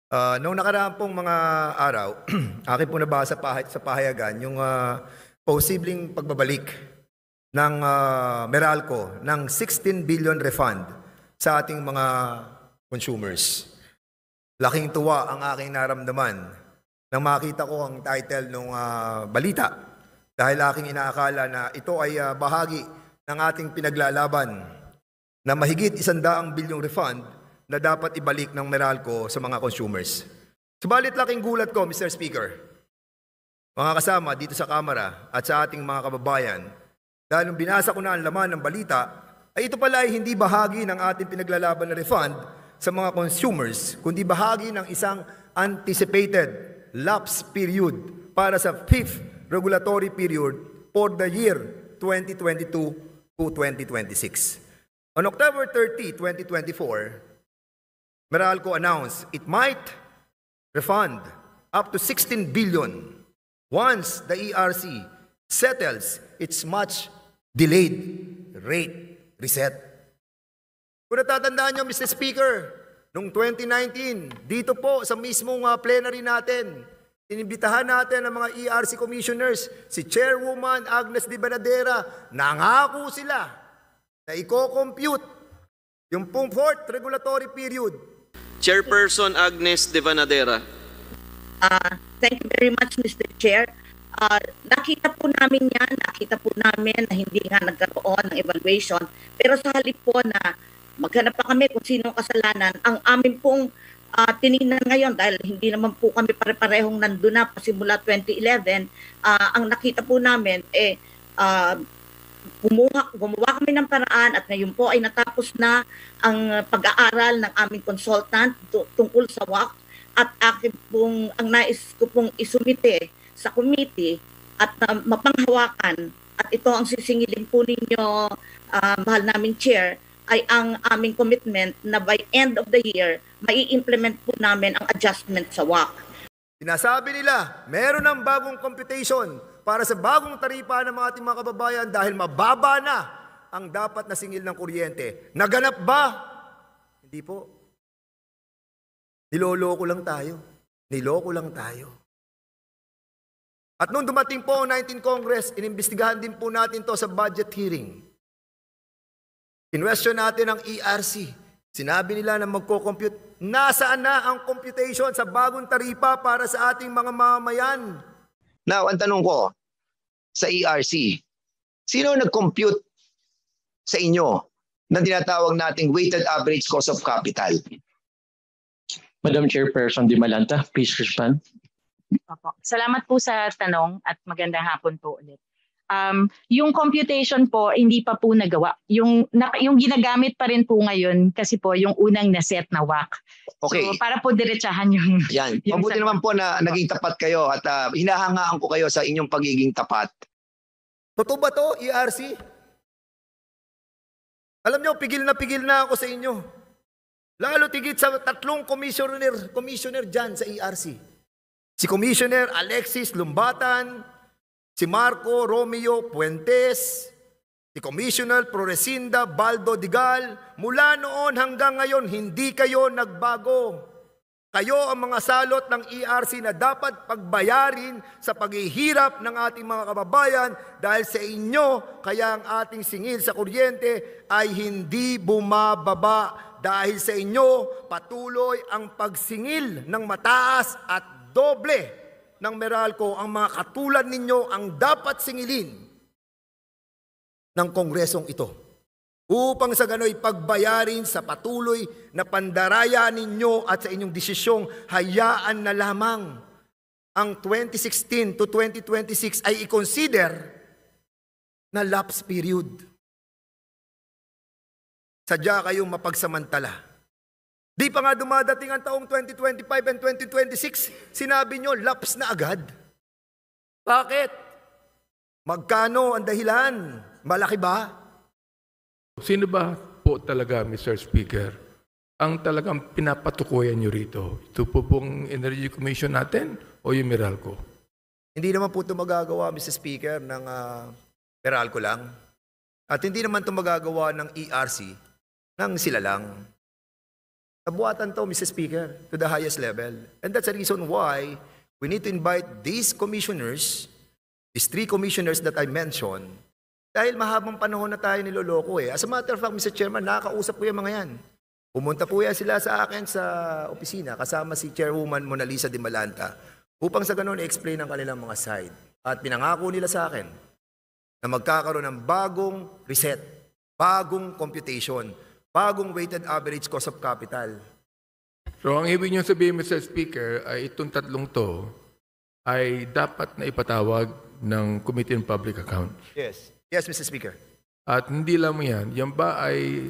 Noong nakaraan pong mga araw, akin po nabasa sa pahayagan yung posibleng pagbabalik ng Meralco ng 16 billion refund sa ating mga consumers. Laking tuwa ang aking naramdaman nang makita ko ang title ng balita dahil aking inaakala na ito ay bahagi ng ating pinaglalaban na mahigit 100 bilyong refund na dapat ibalik ng Meralco sa mga consumers. Subalit laking gulat ko, Mr. Speaker, mga kasama dito sa Kamara at sa ating mga kababayan, dahil nung binasa ko na ang laman ng balita, ay ito pala ay hindi bahagi ng ating pinaglalaban na refund sa mga consumers, kundi bahagi ng isang anticipated lapse period para sa 5th regulatory period for the year 2022 to 2026. On October 30, 2024, Meralco announced it might refund up to 16 billion once the ERC settles its much delayed rate reset. Kung natatandaan nyo, Mr. Speaker, noong 2019, dito po sa mismong plenary natin, inimbitahan natin ang mga ERC commissioners, si Chairwoman Agnes de Banadera, nangako sila na i-compute yung pong 4th regulatory period. Chairperson Agnes de Banadera. Thank you very much, Mr. Chair. Nakita po namin na hindi nga nagkaroon ng evaluation, pero sa halip po na maghanap pa kami kung sino kasalanan, ang amin pong tinignan ngayon, dahil hindi naman po kami pare-parehong nandun na pasimula 2011, ang nakita po namin, gumawa kami ng paraan at ngayon po ay natapos na ang pag-aaral ng aming consultant tungkol sa WACC at ang nais ko pong isumite sa committee at mapanghawakan at ito ang sisingilin po ninyo, mahal naming chair, ay ang aming commitment na by end of the year, mai-implement po namin ang adjustment sa WACC. Sinasabi nila, meron ng bagong computation para sa bagong taripa ng mga ating mga kababayan dahil mababa na ang dapat na singil ng kuryente. Naganap ba? Hindi po. Niloloko lang tayo. Niloko lang tayo. At nung dumating po ang 19th Congress, inimbestigahan din po natin to sa budget hearing. Kinwestiyon natin ang ERC. Sinabi nila na magko-compute. Nasaan na ang computation sa bagong taripa para sa ating mga mamamayan? Now, ang tanong ko sa ERC, sino nag-compute sa inyo ng tinatawag nating weighted average cost of capital? Madam Chairperson Di Malanta, please respond. Opo. Salamat po sa tanong at magandang hapon po ulit. Yung computation po, hindi pa po nagawa. Yung ginagamit pa rin po ngayon kasi po yung unang naset na WACC. Okay. So para po diretsahan yung... Yan. Mabuti naman po na naging tapat kayo at hinahangaan ko kayo sa inyong pagiging tapat. Totoo ba to, ERC? Alam nyo, pigil na ako sa inyo. Lalo tigit sa 3 commissioner dyan sa ERC. Si Commissioner Alexis Lumbatan, si Marco Romeo Puentes, si Commissioner Florecinda Baldo Digal, mula noon hanggang ngayon, hindi kayo nagbago. Kayo ang mga salot ng ERC na dapat pagbayarin sa paghihirap ng ating mga kababayan dahil sa inyo, kaya ang ating singil sa kuryente ay hindi bumababa. Dahil sa inyo, patuloy ang pagsingil ng mataas at doble ng Meralco. Ang mga katulad ninyo ang dapat singilin ng kongresong ito. Upang sa gano'y pagbayarin sa patuloy na pandaraya ninyo at sa inyong desisyong hayaan na lamang ang 2016 to 2026 ay i-consider na lapse period. Sadya kayong mapagsamantala. Di pa nga dumadating ang taong 2025 and 2026, sinabi nyo lapse na agad. Bakit? Magkano ang dahilan? Malaki ba? Sino ba po talaga, Mr. Speaker, ang talagang pinapatukuyan nyo rito? Ito po pong Energy Commission natin o yung Meralco? Hindi naman po ito magagawa, Mr. Speaker, ng Meralco lang. At hindi naman ito magagawa ng ERC ng sila lang. Nabuhatan to, Mr. Speaker, to the highest level. And that's the reason why we need to invite these commissioners, these 3 commissioners that I mentioned, dahil mahabang panahon na tayo niloloko eh. As a matter of fact, Mr. Chairman, nakakausap ko yung mga yan. Pumunta po yan sila sa akin sa opisina, kasama si Chairwoman Mona Lisa Di Malanta, upang sa ganun i-explain ang kanilang mga side. At pinangako nila sa akin na magkakaroon ng bagong reset, bagong computation, bagong weighted average cost of capital. So ang ibig niyo sabihin, Mr. Speaker, ay itong tatlong to ay dapat na ipatawag ng Committee on Public Accounts. Yes. Yes, Mr. Speaker. At hindi lang yan, yan ba ay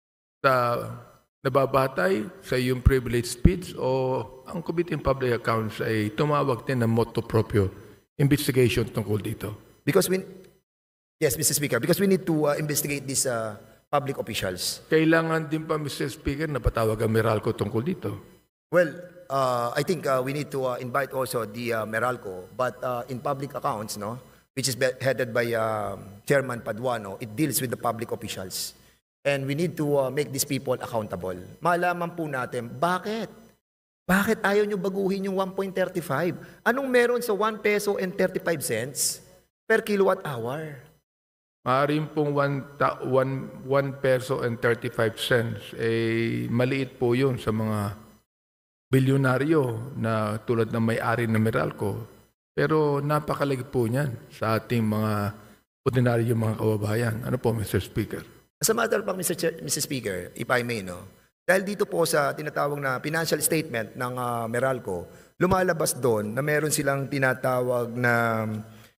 nababatay sa iyong privilege speech o ang Committee on Public Accounts ay tumawag din ng motu proprio investigation tungkol dito? Yes, Mr. Speaker, because we need to investigate these public officials. Kailangan din pa, Mr. Speaker, na patawag ang Meralco tungkol dito? Well, I think we need to invite also the Meralco, but in public accounts, no, which is headed by Chairman Paduano, it deals with the public officials. And we need to make these people accountable. Malaman po natin, bakit? Bakit ayaw nyo baguhin yung 1.35? Anong meron sa 1 peso and 35 cents per kilowatt hour? Maaaring pong 1 peso and 35 cents, eh, maliit po yun sa mga bilyonaryo na tulad ng may-ari ng Meralco. Pero napakalagi po niyan sa ating mga ordinaryo mga kababayan. Ano po, Mr. Speaker? As a matter of fact, Mr. Speaker, if I may, no, dahil dito po sa tinatawag na financial statement ng Meralco, lumalabas doon na meron silang tinatawag na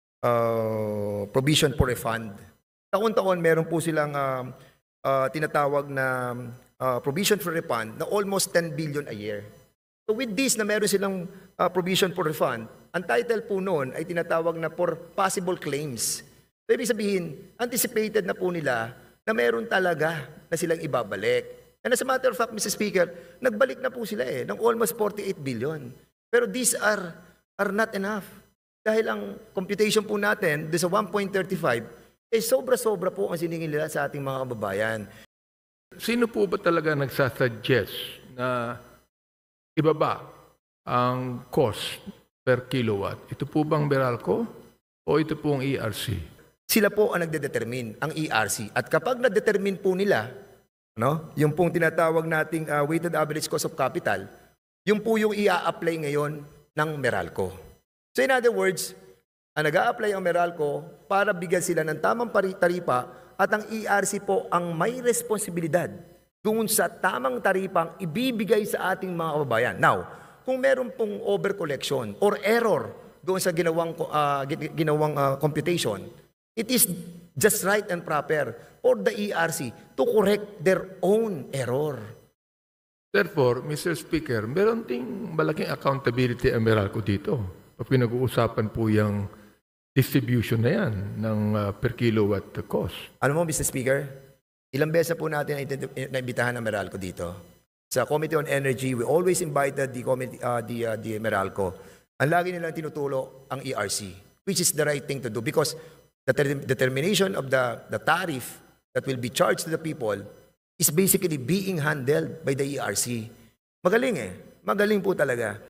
provision for refund. Taon-taon meron po silang tinatawag na provision for refund na almost 10 billion a year. So with this na meron silang provision for refund, ang title po noon ay tinatawag na for possible claims. So ibig sabihin, anticipated na po nila na meron talaga na silang ibabalik. And as a matter of fact, Mr. Speaker, nagbalik na po sila ng almost 48 billion. Pero these are not enough. Dahil ang computation po natin, sa 1.35, sobra-sobra po ang siningil nila sa ating mga kababayan. Sino po ba talaga nagsasuggest na ibaba ang cost per kilowatt? Ito po bang Meralco o ito pong ERC? Sila po ang nagdedetermine, ang ERC. At kapag na-determine po nila, no, yung pong tinatawag nating weighted average cost of capital, yung po yung i-apply ngayon ng Meralco. So in other words, ang nag-a-apply ang Meralco para bigyan sila ng tamang taripa at ang ERC po ang may responsibilidad doon sa tamang taripang ibibigay sa ating mga kababayan. Now, kung meron pong overcollection or error doon sa ginawang computation, it is just right and proper for the ERC to correct their own error. Therefore, Mr. Speaker, meron ding malaking accountability ang Meralco dito. Pinag-uusapan po yung distribution na yan ng per kilowatt cost. Alam mo, Mr. Speaker, ilang beses na po natin naimbitahan ang Meralco dito. Sa Committee on Energy, we always invited the Meralco. Ang lagi nilang tinutulo ang ERC, which is the right thing to do because the determination of the tariff that will be charged to the people is basically being handled by the ERC. Magaling Magaling po talaga.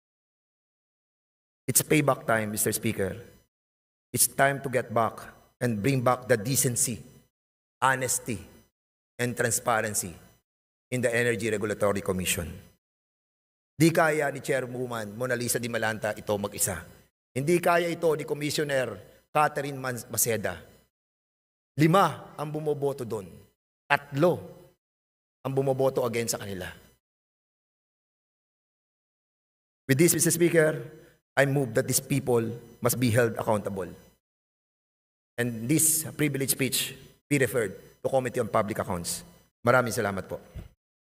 It's payback time, Mr. Speaker. It's time to get back and bring back the decency, honesty, and transparency in the Energy Regulatory Commission. Di kaya ni Chairwoman Mona Lisa Di Malanta ito mag-isa. Hindi kaya ito ni Commissioner Catherine Maceda. 5 ang bumoboto doon. 3 ang bumoboto against sa kanila. With this, Mr. Speaker, I move that these people must be held accountable. And this privilege speech be referred to Committee on Public Accounts. Maraming salamat po.